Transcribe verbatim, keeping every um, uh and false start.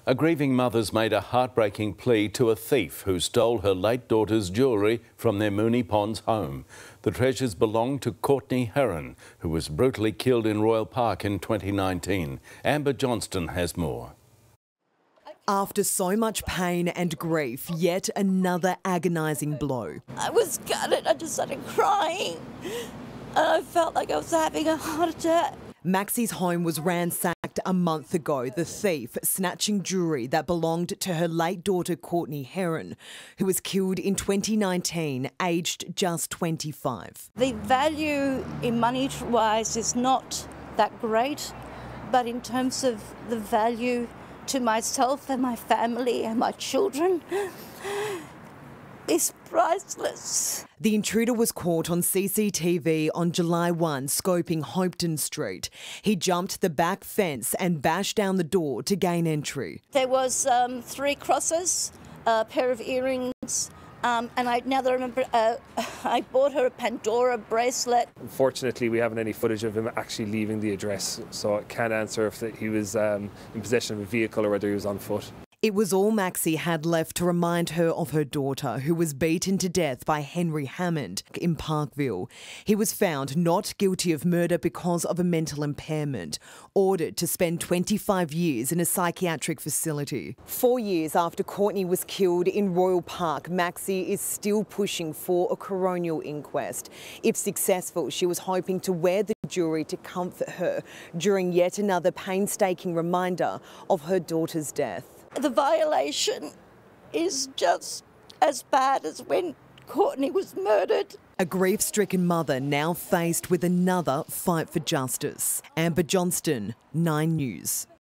A grieving mother's made a heartbreaking plea to a thief who stole her late daughter's jewellery from their Moonee Ponds home. The treasures belong to Courtney Heron, who was brutally killed in Royal Park in twenty nineteen. Amber Johnston has more. After so much pain and grief, yet another agonising blow. I was gutted. I just started crying. And I felt like I was having a heart attack. Maxie's home was ransacked a month ago, the thief snatching jewellery that belonged to her late daughter Courtney Heron, who was killed in twenty nineteen, aged just twenty-five. The value in money-wise is not that great, but in terms of the value to myself and my family and my children, it's priceless. The intruder was caught on C C T V on July first, scoping Hopetoun Street. He jumped the back fence and bashed down the door to gain entry. There was um, three crosses, a pair of earrings, um, and I, now that I remember, uh, I bought her a Pandora bracelet. Unfortunately, we haven't any footage of him actually leaving the address, so I can't answer if he was um, in possession of a vehicle or whether he was on foot. It was all Maxie had left to remind her of her daughter, who was beaten to death by Henry Hammond in Parkville. He was found not guilty of murder because of a mental impairment, ordered to spend twenty-five years in a psychiatric facility. Four years after Courtney was killed in Royal Park, Maxie is still pushing for a coronial inquest. If successful, she was hoping to wear the jewellery to comfort her during yet another painstaking reminder of her daughter's death. The violation is just as bad as when Courtney was murdered. A grief-stricken mother now faced with another fight for justice. Amber Johnston, Nine News.